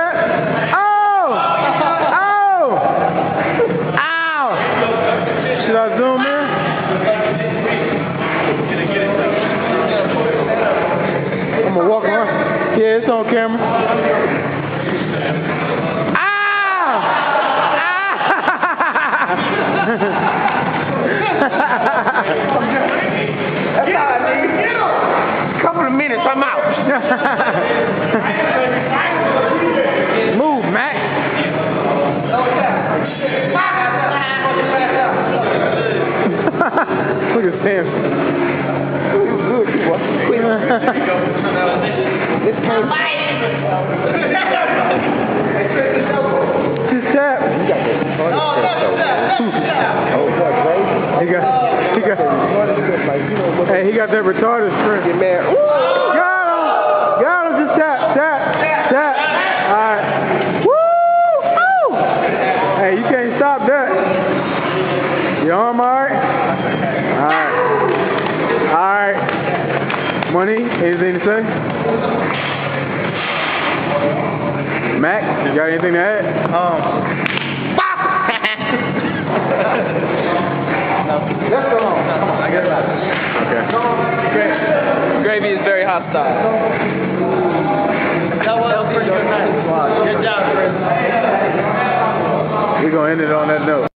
set. Oh! Oh! Ow! Should I zoom in? I'm gonna walk around. Yeah, it's on camera. Ow! That's all I need. Couple of minutes, I'm out. Move, Mac. Look at Sam. Good, you boy. Just tap. Hey, he got that retarded sprint. Get mad. Got him. Just tap. All right. Woo! Hey, you can't stop that. Your arm all right? All right. Money, anything to say? Mac, you got anything to add? Let's go home. Okay. Gravy is very hostile. That was good job, Chris. We're going to end it on that note.